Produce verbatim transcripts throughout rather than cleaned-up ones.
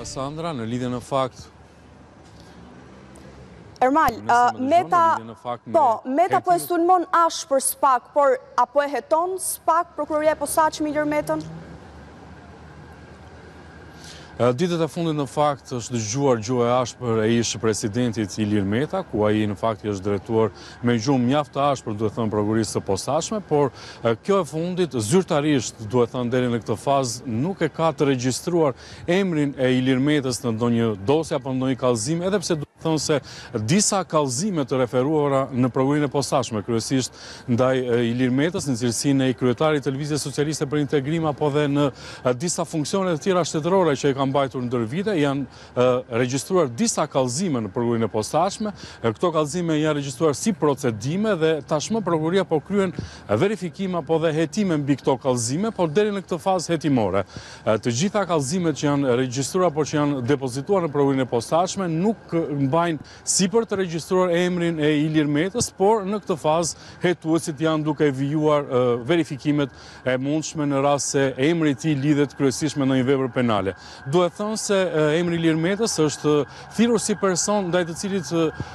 Sandra, në lidhje në fakt Ermal, uh, Meta, po, Meta po e sulmon ashpër SPAK, por apo e heton SPAK, prokuroria e posaçme Ilir Metën? Ditët e fundit në fakt është dëgjuar gjuhë e ashpër e ish presidentit Ilir Meta, ku ai në fakt është drejtuar me gjuhë mjaft të ashpër, duhet thënë, prokurorisë së posaçme, por kjo e fundit zyrtarisht, duhet thënë, deri në këtë fazë nuk e ka të regjistruar emrin e Ilir Metës në ndonjë dosje apo ndonjë kallëzim, edhe pse duhet thënë se disa kallëzime të referuara në prokurorinë e posaçme, kryesisht ndaj Ilir Metës në cilësinë e kryetarit të Lëvizjes Socialiste për Integrim apo dhe në disa funksione të tjera shtetërore që e kanë mbajtur ndër vite, janë uh, regjistruar disa kallëzime në prokurorinë e posaçme. Këto kallëzime janë regjistruar si procedime dhe tashmë prokuroria po kryen verifikime apo dhe hetime mbi këto kallëzime, por deri në këtë fazë hetimore. Uh, të gjitha kallëzimet që janë regjistruar apo që janë depozituar në prokurorinë e posaçme nuk mbajnë si për të regjistruar emrin e Ilir Metës, por në këtë fazë hetuesit janë duke vijuar uh, verifikimet e mundshme në rast se emri i tij lidhet kryesisht me ndonjë vepër penale. Duhet thënë se emri Ilir Metës është thirrur si person ndaj të cilit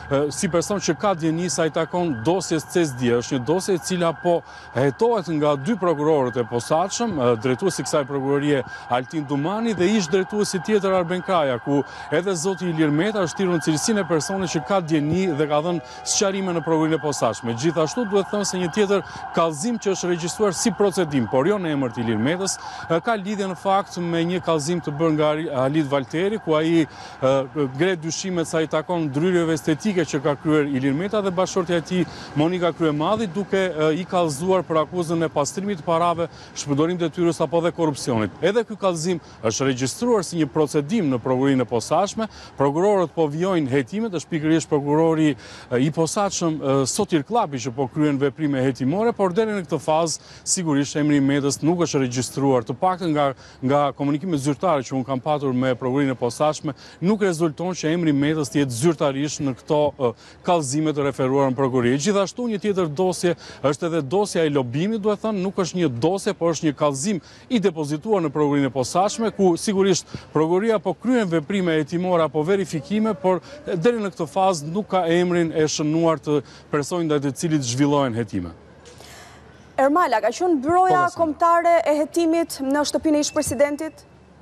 si person që ka dieni sa i takon dosjes C S D. Është një dosje e cila po hetohet nga dy prokurorët e posaçëm, drejtuesi i kësaj prokurorie Altin Dumani dhe ish drejtuesi tjetër Arben Kraja, ku edhe zoti Ilir Meta është thirrur në cilësinë e personit që ka dieni dhe ka dhënë sqarime në prokurorinë e posaçme. Gjithashtu duhet thënë se një tjetër kallëzim që është regjistruar si procedim, por jo në emër të Ilir Metës, ka lidhje në fakt me një kallëzim të bërë nga Halit Valteri, ku ai ngre dyshimet sa i takon ndryrjeve estetike që ka kryer Ilir Meta dhe bashkëshortja e tij Monika Kryemadhi, duke i kallëzuar për akuzën e pastrimit të parave, shpërdorim detyrës apo dhe korrupsionit. Edhe ky kallëzim është regjistruar si një procedim në prokurorinë e posaçme. Prokurorët po vijojnë hetimet, është pikërisht prokurori i posaçëm Sotir Llapi që po kryen veprime hetimore, por deri në këtë fazë sigurisht emri i Metës nuk është regjistruar, të paktën nga nga komunikimet zyrtare që unë kam patur me prokurorinë e posaçme, nuk rezulton që emri Metës të jetë zyrtarisht në këto uh, kallëzime të referuara në prokurori. Gjithashtu një tjetër dosje është edhe dosja e lobimit, duhet thënë, nuk është një dosje, por është një kallëzim i depozituar në prokurorinë e posaçme, ku sigurisht prokuroria po kryen veprime hetimore apo verifikime, por deri në këtë fazë nuk ka emrin e shënuar të personit ndaj të cilit zhvillohen hetime. Ermala, ka qenë byroja kombëtare e hetimit në shtëpinë e ish-presidentit?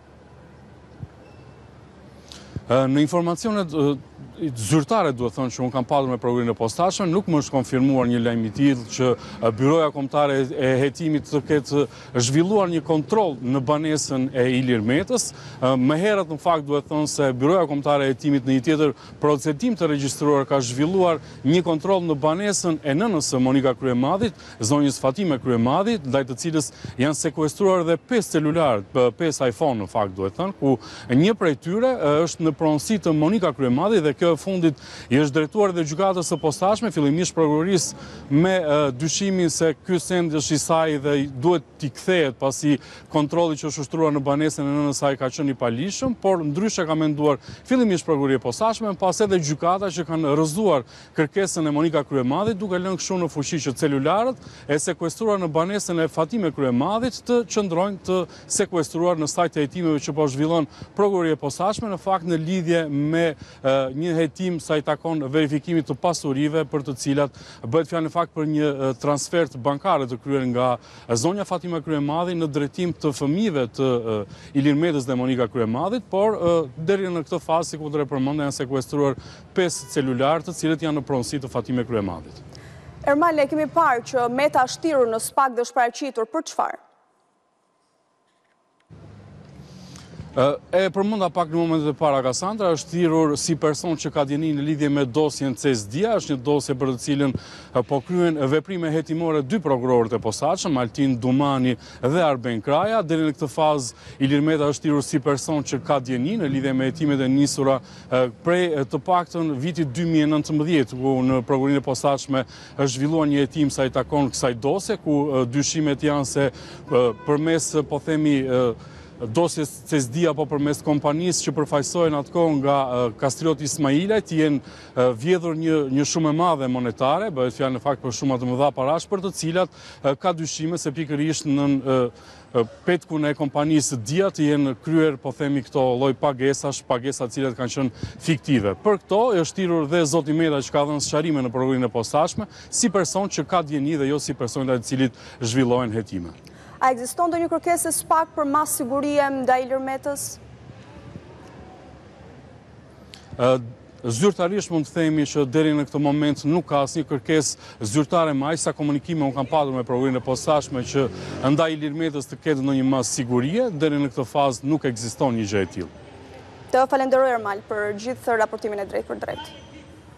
Në informacionet zyrtare, duhet thënë, që unë kam patur me prokurorinë e posaçme, nuk më është konfirmuar një lajm i tillë që byroja kombëtare e hetimit të ketë zhvilluar një kontroll në banesën e Ilir Metës. Më herët në fakt duhet thënë se byroja kombëtare e hetimit në një tjetër procedim të regjistruar ka zhvilluar një kontroll në banesën e nënës së Monika Kryemadhit, zonjës Fatime Kryemadhit, ndaj të cilës janë sekuestruar edhe pesë celularë, pesë iPhone në fakt duhet thënë, ku një prej tyre është në pronësi të Monika Kryemadhit dhe kjo e fundit i është drejtuar dhe gjykatës së posaçme, fillimisht prokurorisë me uh, dyshimin se ky send është i saj dhe duhet t'i kthehet pasi kontrolli që është ushtruar në banesën e nënës saj ka qenë i palishëm, por ndryshe ka menduar fillimisht prokuroria e posaçme, pas edhe gjykata që kanë rrëzuar kërkesën e Monika Kryemadhit, duke lënë kështu në fuqi që celularët e sekuestruar në banesën e Fatime Kryemadhit të qëndrojnë të sekuestruar në sajt e hetimeve që po zhvillon prokuroria e posaçme, në fakt në lidhje me uh, një hetim sa i takon verifikimit të pasurive për të cilat bëhet fjalë në fakt për një transfert bankare të kryer nga zonja Fatima Kryemadhi në drejtim të fëmijëve të Ilir Metës dhe Monika Kryemadhit, por deri në këtë fazë, sikur të përmendë, janë sekuestruar pesë celularë të cilët janë në pronësi të Fatime Kryemadhit. Ermal, e kemi parë që Meta është thirrur në SPAK dhe është paraqitur për çfarë? E përmenda pak në momentet e para, Kassandra, është thirrur si person që ka dieni në lidhje me dosjen C S D, është një dosje për të cilën po kryen veprime hetimore dy prokurorët e posaçëm, Altin Dumani dhe Arben Kraja. Deri në këtë fazë Ilir Meta është thirrur si person që ka dieni në lidhje me hetimet e nisura prej të paktën vitit dy mijë e nëntëmbëdhjetë, ku në prokurorinë e posaçme është zhvilluar një hetim sa i takon kësaj dosje, ku dyshimet janë se përmes, po themi, dosjes C S D apo përmes kompanisë që përfaqësohen atë kohë nga Kastrioti Ismailaj, të jenë vjedhur një, një shumë e madhe monetare, bëhet fjalë në fakt për shumë të mëdha parash, për të cilat ka dyshime se pikërisht në petkun e kompanisë dia të jenë kryer, po themi këto lloj pagesash, pagesa të cilat kanë qenë fiktive. Për këto është shtirur dhe zoti Meta që ka dhënë sqarime në prokurorin e posaçme, si person që ka dieni dhe jo si person ndaj të cilit zhvillohen hetime. A ekziston ndonjë kërkesë SPAK për mas sigurie ndaj Ilir Metës? Zyrtarisht mund të themi që deri në këtë moment nuk ka asnjë kërkesë zyrtare më aq sa komunikime unë kam padur me prokurorin e posaçme që ndaj Ilir Metës të ketë ndonjë mas sigurie, deri në këtë fazë nuk ekziston një gjë e tillë. Të falenderoj Ermal për gjithë raportimin e drejtë për drejtë.